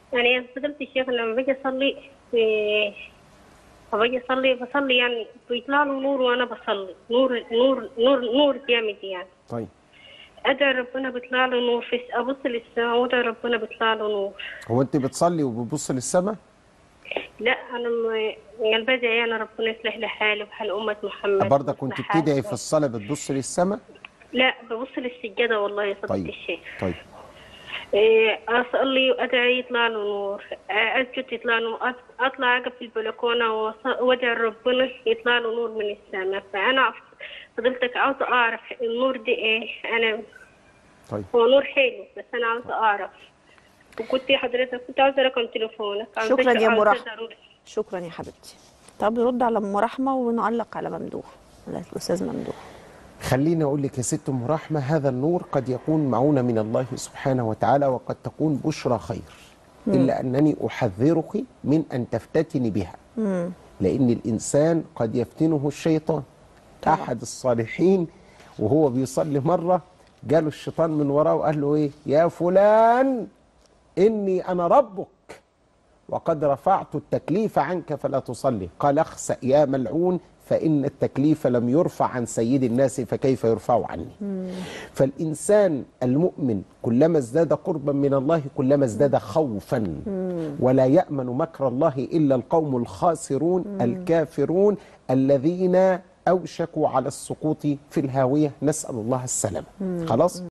يعني فضلت الشيخ لما باجي أصلي بصلي يعني بيطلع له نور وأنا بصلي، نور نور نور نور جامد يعني. طيب أدعي ربنا بيطلع له نور، أبص للسماء وأدعي ربنا بيطلع له نور. هو أنت بتصلي وبتبص للسماء؟ لا أنا يعني بدعي أنا ربنا يصلح لي حالي وحال أمة محمد برضه ويصلح كنت حالي. بتدعي في الصلاة بتبص للسماء؟ لا ببص للسجادة والله يا فضيلة طيب الشيخ. طيب. أصلي وأدعي يطلع له نور، أسجد يطلع له نور، أطلع أقف في البلكونة وأدعي ربنا يطلع له نور من السماء. فأنا فضلتك عاوزة أعرف النور ده إيه. أنا طيب هو نور حلو بس أنا عاوزة أعرف. وكنت حضرتك كنت عاوزة رقم تليفونك. شكرا يا أم رحمة. ضروري. شكرا يا حبيبتي. طب نرد على أم رحمة ونعلق على ممدوح، على الأستاذ ممدوح. خليني أقول لك يا ست أم رحمة، هذا النور قد يكون معونة من الله سبحانه وتعالى وقد تكون بشرى خير، إلا أنني أحذرك من أن تفتتني بها، لأن الإنسان قد يفتنه الشيطان. طبعا. أحد الصالحين وهو بيصلي مرة جاله الشيطان من وراه وقال له إيه؟ يا فلان إني أنا ربك وقد رفعت التكليف عنك فلا تصلي. قال اخسأ يا ملعون فإن التكليف لم يرفع عن سيد الناس فكيف يرفع عني. فالإنسان المؤمن كلما ازداد قربا من الله كلما ازداد خوفا. ولا يأمن مكر الله إلا القوم الخاسرون الكافرون الذين أوشكوا على السقوط في الهاوية. نسأل الله السلامة. خلاص.